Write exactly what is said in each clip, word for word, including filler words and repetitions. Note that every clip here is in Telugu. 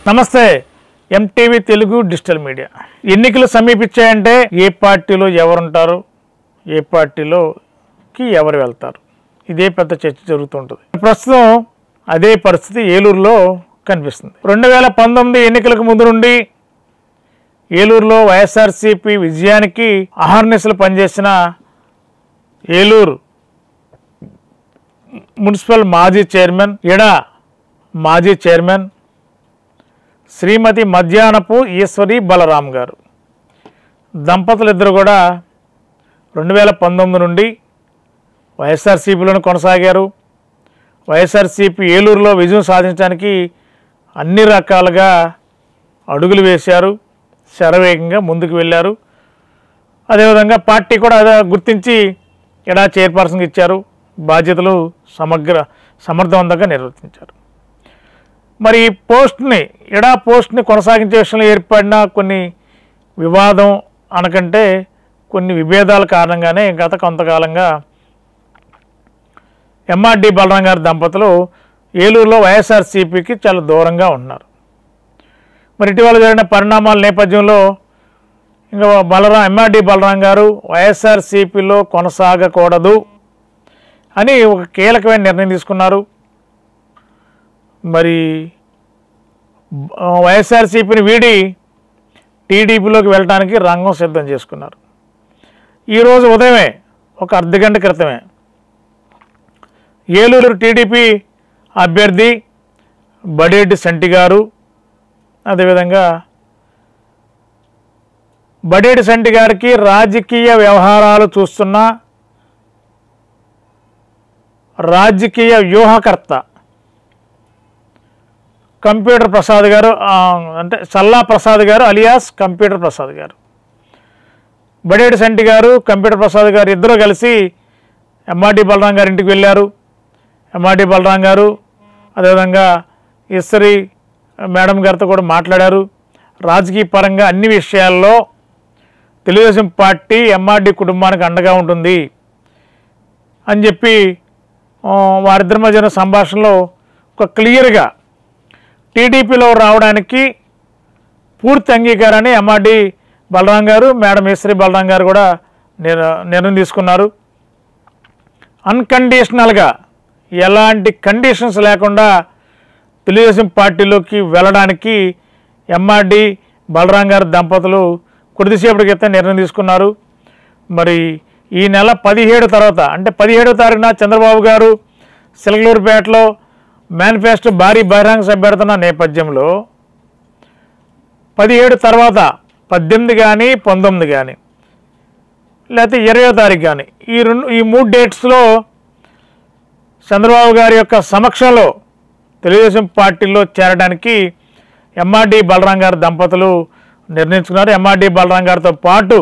నమస్తే ఎంటీవీ తెలుగు డిజిటల్ మీడియా. ఎన్నికలు సమీపించాయంటే ఏ పార్టీలో ఎవరు ఉంటారు, ఏ పార్టీలోకి ఎవరు వెళ్తారు, ఇదే పెద్ద చర్చ జరుగుతుంటుంది. ప్రస్తుతం అదే పరిస్థితి ఏలూరులో కనిపిస్తుంది. రెండు వేల పంతొమ్మిది ఎన్నికలకు ముందు నుండి ఏలూరులో వైఎస్ఆర్సీపీ విజయానికి అహర్నిశలు పనిచేసిన ఏలూరు మున్సిపల్ మాజీ చైర్మన్ ఎడా మాజీ చైర్మన్ శ్రీమతి మధ్యాహ్నపు ఈశ్వరి బలరాం గారు దంపతులిద్దరు కూడా రెండు వేల పంతొమ్మిది నుండి వైఎస్ఆర్సీపీలోనే కొనసాగారు. వైఎస్ఆర్సీపీ ఏలూరులో విజయం సాధించడానికి అన్ని రకాలుగా అడుగులు వేశారు, శరవేగంగా ముందుకు వెళ్ళారు. అదేవిధంగా పార్టీ కూడా అదే గుర్తించి ఎడా చైర్పర్సన్కి ఇచ్చారు, బాధ్యతలు సమగ్ర సమర్థవంతంగా నిర్వర్తించారు. మరి ఈ పోస్ట్ని ఎడా పోస్ట్ని కొనసాగించే విషయంలో ఏర్పడిన కొన్ని వివాదం అనకంటే కొన్ని విభేదాల కారణంగానే గత కొంతకాలంగా ఎంఆర్డి బలరాం గారి దంపతులు ఏలూరులో వైఎస్ఆర్సీపీకి చాలా దూరంగా ఉన్నారు. మరి ఇటీవల జరిగిన పరిణామాల నేపథ్యంలో ఇంకా బలరాం ఎంఆర్డి బలరాం గారు వైఎస్ఆర్సీపీలో కొనసాగకూడదు అని ఒక కీలకమైన నిర్ణయం తీసుకున్నారు. మరి వైఎస్ఆర్సీపీని వీడి టీడీపీలోకి వెళ్ళడానికి రంగం సిద్ధం చేసుకున్నారు. ఈరోజు ఉదయమే ఒక అర్ధ గంట క్రితమే ఏలూరు టీడీపీ అభ్యర్థి బడేటి సంటి గారు, అదేవిధంగా బడేటి సంటి గారికి రాజకీయ వ్యవహారాలు చూస్తున్న రాజకీయ వ్యూహకర్త కంప్యూటర్ ప్రసాద్ గారు, అంటే సల్లా ప్రసాద్ గారు అలియాస్ కంప్యూటర్ ప్రసాద్ గారు, బడేటి సంటి గారు కంప్యూటర్ ప్రసాద్ గారు ఇద్దరు కలిసి ఎంఆర్డి బలరాం గారి ఇంటికి వెళ్ళారు. ఎంఆర్డి బలరాం గారు అదేవిధంగా ఈశ్వరి మేడం గారితో కూడా మాట్లాడారు. రాజకీయ పరంగా అన్ని విషయాల్లో తెలుగుదేశం పార్టీ ఎంఆర్డి కుటుంబానికి అండగా ఉంటుంది అని చెప్పి వారిద్దరి మధ్యన సంభాషణలో ఒక క్లియర్గా టీడీపీలో రావడానికి పూర్తి అంగీకారాన్ని ఎంఆర్డి బలరాం గారు మేడం ఈశ్వరి బలరాం గారు కూడా నిర్ణయం తీసుకున్నారు. అన్కండిషనల్గా ఎలాంటి కండిషన్స్ లేకుండా తెలుగుదేశం పార్టీలోకి వెళ్ళడానికి ఎంఆర్డి బలరాం గారి దంపతులు కొద్దిసేపటి క్రితం నిర్ణయం తీసుకున్నారు. మరి ఈ నెల పదిహేడు తర్వాత అంటే పదిహేడో తారీఖున చంద్రబాబు గారు సిలకలూరుపేటలో మేనిఫెస్టో భారీ బహిరంగ సభ పెడుతున్న నేపథ్యంలో పదిహేడు తర్వాత పద్దెనిమిది కానీ పంతొమ్మిది కానీ లేకపోతే ఇరవయో తారీఖు కానీ ఈ రెండు ఈ మూడు డేట్స్లో చంద్రబాబు గారి యొక్క సమక్షంలో తెలుగుదేశం పార్టీలో చేరడానికి ఎంఆర్డి బలరాం గారి దంపతులు నిర్ణయించుకున్నారు. ఎంఆర్డి బలరాం గారితో పాటు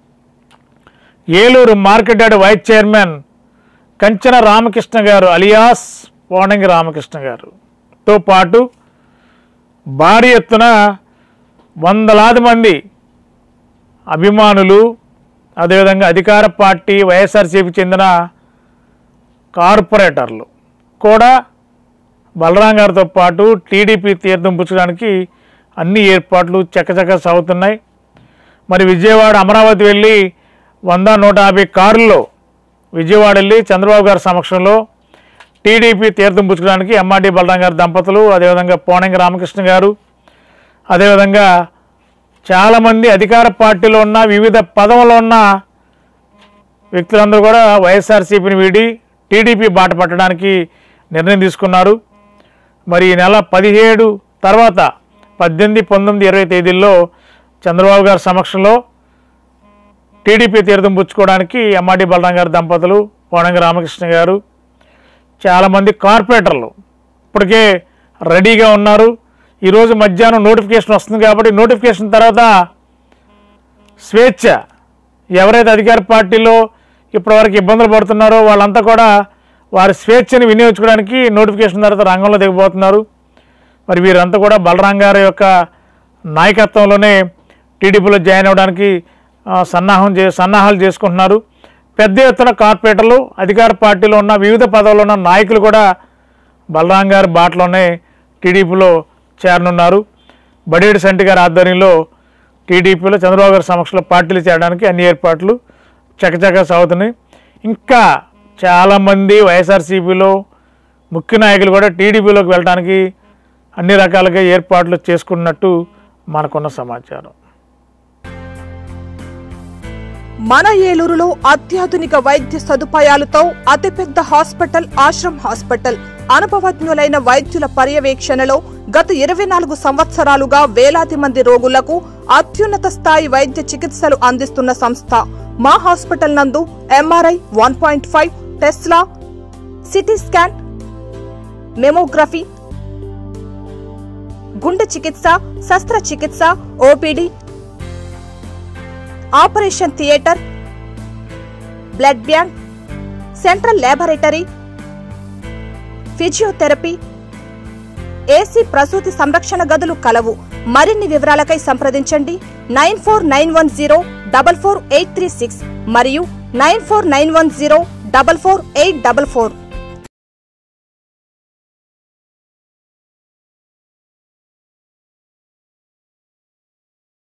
Eluru market yard vice chairman Kanchana Ramakrishna గారు అలియాస్ పోనంగి రామకృష్ణ గారుతో పాటు భారీ ఎత్తున వందలాది మంది అభిమానులు, అదేవిధంగా అధికార పార్టీ వైఎస్ఆర్సీపీకి చెందిన కార్పొరేటర్లు కూడా బలరాం గారితో పాటు టీడీపీ తీర్థం పుచ్చడానికి అన్ని ఏర్పాట్లు చకచక సాగుతున్నాయి. మరి విజయవాడ అమరావతి వెళ్ళి వంద నూట యాభై కారుల్లో విజయవాడ వెళ్ళి చంద్రబాబు గారి సమక్షంలో టీడీపీ తీర్థం పుచ్చుకోవడానికి ఎంఆర్డి బలరాం గారి దంపతులు, అదేవిధంగా పోనంగి రామకృష్ణ గారు, అదేవిధంగా చాలామంది అధికార పార్టీలో ఉన్న వివిధ పదవుల్లో ఉన్న వ్యక్తులందరూ కూడా వైఎస్ఆర్సీపీని వీడి టీడీపీ బాట పట్టడానికి నిర్ణయం తీసుకున్నారు. మరి ఈ నెల పదిహేడు తర్వాత పద్దెనిమిది పంతొమ్మిది ఇరవై తేదీల్లో చంద్రబాబు గారి సమక్షంలో టీడీపీ తీర్థం పుచ్చుకోవడానికి ఎంఆర్డి బలరాం గారి దంపతులు, పోనంగి రామకృష్ణ గారు, చాలామంది కార్పొరేటర్లు ఇప్పటికే రెడీగా ఉన్నారు. ఈరోజు మధ్యాహ్నం నోటిఫికేషన్ వస్తుంది కాబట్టి నోటిఫికేషన్ తర్వాత స్వేచ్ఛ ఎవరైతే అధికార పార్టీలో ఇప్పటివరకు ఇబ్బందులు పడుతున్నారో వాళ్ళంతా కూడా వారి స్వేచ్ఛని వినియోగించుకోవడానికి నోటిఫికేషన్ తర్వాత రంగంలో దిగబోతున్నారు. మరి వీరంతా కూడా బలరాం గారి యొక్క నాయకత్వంలోనే టీడీపీలో జాయిన్ అవ్వడానికి సన్నాహం చే సన్నాహాలు చేసుకుంటున్నారు. పెద్ద ఎత్తున కార్పొరేటర్లు, అధికార పార్టీలో ఉన్న వివిధ పదవుల్లో ఉన్న నాయకులు కూడా బలరాం గారి బాటలోనే టీడీపీలో చేరనున్నారు. బడేడి సంటి గారి ఆధ్వర్యంలో టీడీపీలో చంద్రబాబు గారి సమక్షంలో పార్టీలు చేయడానికి అన్ని ఏర్పాట్లు చకచకా సాగుతున్నాయి. ఇంకా చాలామంది వైఎస్ఆర్సీపీలో ముఖ్య నాయకులు కూడా టీడీపీలోకి వెళ్ళడానికి అన్ని రకాలుగా ఏర్పాట్లు చేసుకున్నట్టు మనకున్న సమాచారం. మన ఏలూరులో అత్యాధునిక వైద్య సదుపాయాలతో అతిపెద్ద హాస్పిటల్ ఆశ్రమ్ హాస్పిటల్. అనుభవజ్ఞులైన వైద్యుల పర్యవేక్షణలో గత ఇరవై నాలుగు సంవత్సరాలుగా వేలాది మంది రోగులకు అత్యున్నత స్థాయి వైద్య చికిత్సలు అందిస్తున్న సంస్థ. మా హాస్పిటల్ నందు MRI, one point five, Tesla, CT scan, mammography, గుండె చికిత్స, శస్త్రచికిత్స, OPD, operation theatre, blood bank, central laboratory, physiotherapy, AC ప్రసూతి సంరక్షణ గదులు కలవు. మరిన్ని వివరాలకై సంప్రదించండి nine four nine one zero double four eight three six మరియు nine four nine one zero double four eight double four.